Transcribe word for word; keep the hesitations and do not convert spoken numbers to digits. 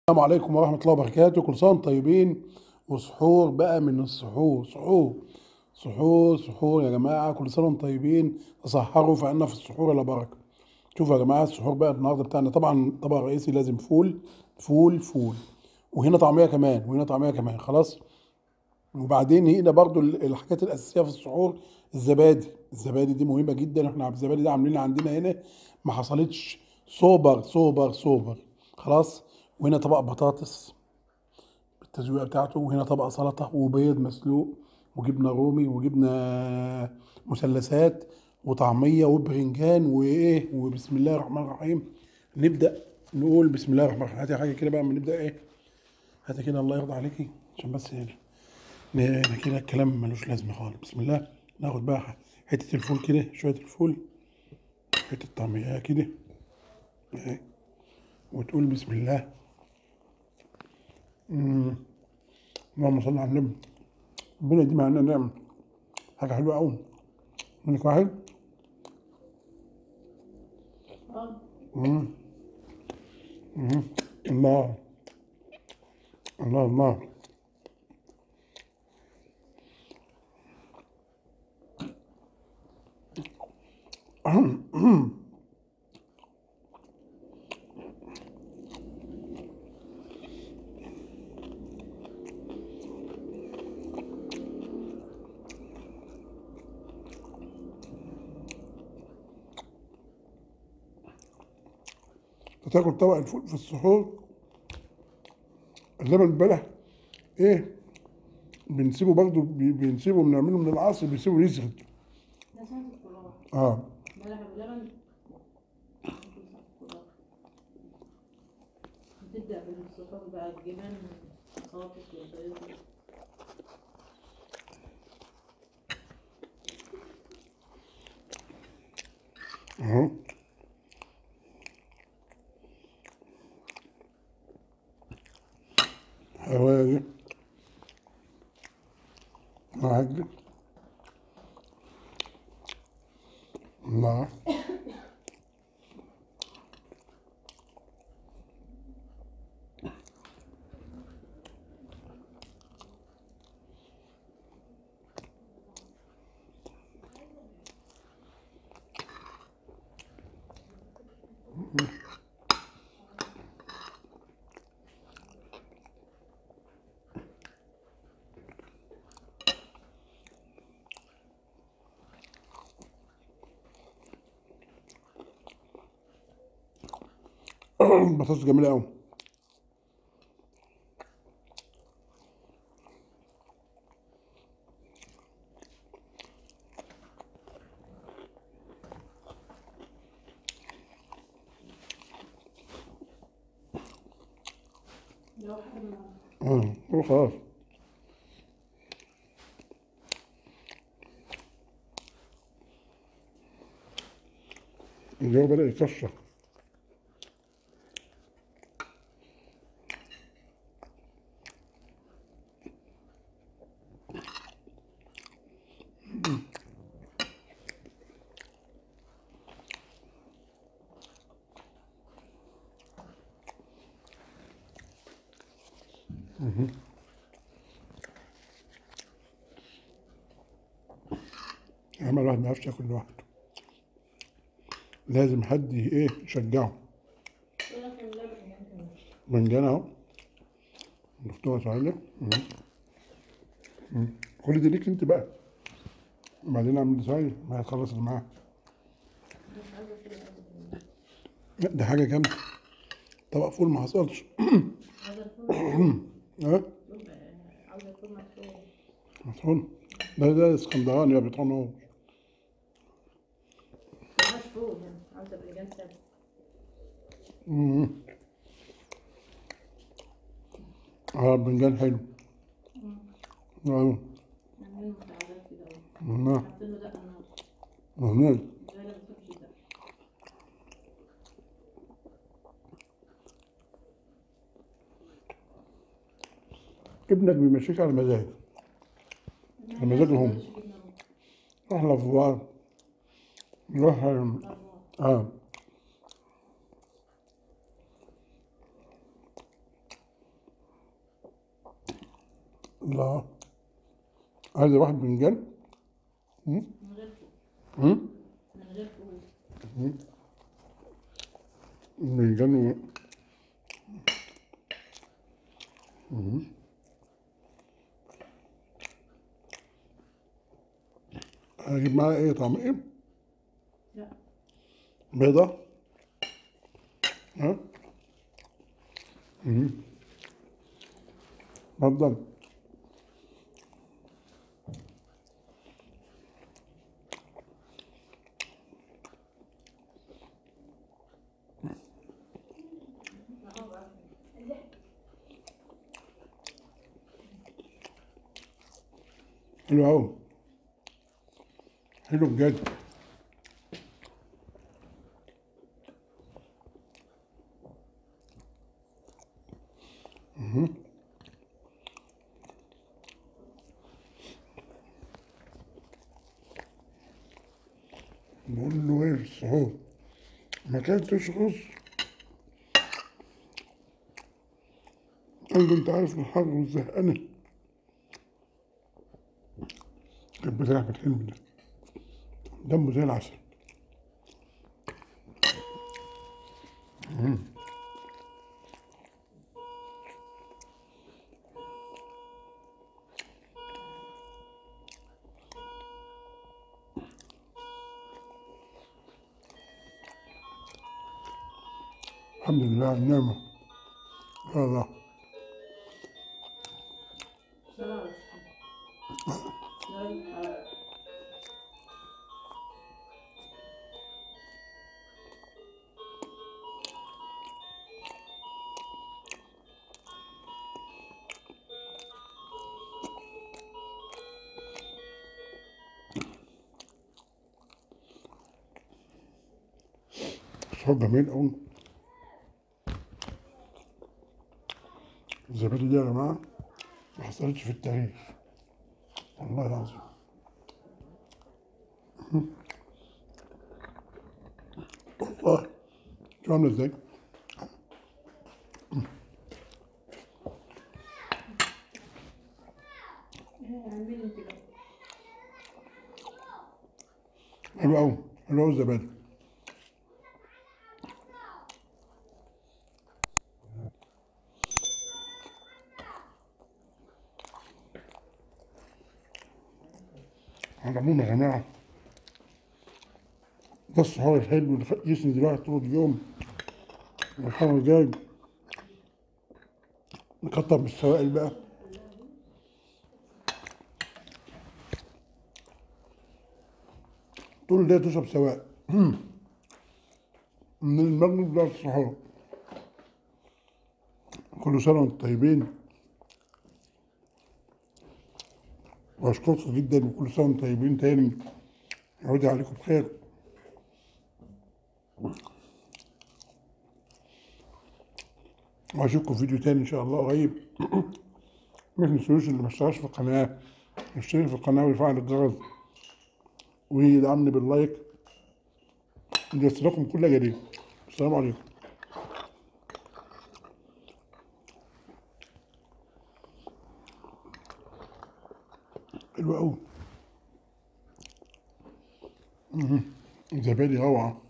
السلام عليكم ورحمة الله وبركاته. كل سنة وانتم طيبين، وسحور بقى من السحور. سحور سحور سحور يا جماعة، كل سنة وانتم طيبين. تصحروا فإن في السحور لا بركة. شوفوا يا جماعة، السحور بقى النهارده بتاعنا طبعا طبق رئيسي لازم فول فول فول، وهنا طعمية كمان، وهنا طعمية كمان خلاص. وبعدين هنا برضو ال- الحاجات الأساسية في السحور، الزبادي. الزبادي دي مهمة جدا، احنا الزبادي ده عاملين عندنا هنا ما حصلتش. سوبر سوبر سوبر خلاص. وهنا طبق بطاطس بالتزويقه بتاعته، وهنا طبق سلطه وبيض مسلوق وجبنه رومي وجبنه مثلثات وطعميه وبرنجان وايه، وبسم الله الرحمن الرحيم. نبدا نقول بسم الله الرحمن الرحيم. هاتي حاجه كده بقى، اما نبدا ايه. هاتي كده الله يرضى عليكي، عشان بس ن- ن- كده الكلام ملوش لازمه خالص. بسم الله. ناخد بقى حته الفول كده، شويه الفول، حته طعميه كده اهي، وتقول بسم الله. مم. اللهم صل على النبي. ربنا يديم علينا نعمه، حاجه حلوه قوي. منك واحد. مم. مم. الله الله الله. تاكل طبق الفول في السحور، اللبن البلح ايه، بنسيبه برضه، بي- بنسيبه بنعمله من العصر، بنسيبه يسخن. ده ساعة الفراغ. اه. بلح بلبن. بتبدأ بالسحور بقى الجبن والبطاطس والبيض. اهو. حوالي معجن. الله. بطاطس جميلة قوي. لو حد ما اه وخلاص. الجو بدأ يكشر. عمل واحد ما يعرفش ياكل لوحده، لازم حد ي- ايه يشجعه. يقول لك اللبن يعني. بنجان اهو، دكتورة سعيدة. كل دي ليك انت بقى، وبعدين اعمل ازاي ما هتخلص اللي معاها. مش عايزة كده أبدا. لا ده حاجة جامدة، طبق فول ما حصلش. عايزة الفول مشوي. اه فول- عاوزة الفول مشوي. مطحون. ده ده اسكندراني ما بيطحنوش. مش فول يعني، عاوزة برجان سادة. مم. اه بنجان حلو. اه. عاملين مساعدات كده أهو. آه. حاطين له دقة النار. آه. لا لا بتحبش الدقة. ابنك بيمشيك على مزاج، على لا ما مزاجهم. يقدرش جبنة رومي. روح لفوار، روح. الأربعة. اه. الله. هذا واحد بنجان. مم. من غير فول. مم. من غير فول. مم. بنجان و... مم. هجيب معاه ايه طعم ايه؟ لا. بيضة. ها؟ مم. اتفضل. حلو أوي. حلو بجد. مم. نقول له ايه السحور؟ ما اكلتش رز؟ قال له انت عارف الحر والزهقانة. كان بتاع في الحلم ده دمه زي العسل. مم. الحمد لله على النعمة. يا الله. سلام عليكم. لا. سحور جميل أوي. الزبادي دي يا جماعة ما حصلتش في التاريخ والله العظيم. والله شو عاملة ازاي؟ عاملين انت بقى. حلو أوي. حلو أوي الزبادي. على العموم يا جماعة ده السحور الحلو اللي يسند الواحد طول اليوم. والحر الجاي نكتر من السوائل بقى. طول الليل تشرب سوائل من المغرب لغاية السحور. كل سنة وانتم طيبين وأشكركم جدا وكل سنة وانتم طيبين تاني. يعود عليكم بخير. وأشوفكم في فيديو تاني إن شاء الله قريب. ما تنسوش اللي ما اشتركش في القناة يشترك في القناة ويفعل الجرس ويدعمني باللايك ليصلكم كل جديد. السلام عليكم. حلو أوي. زبادي روعة.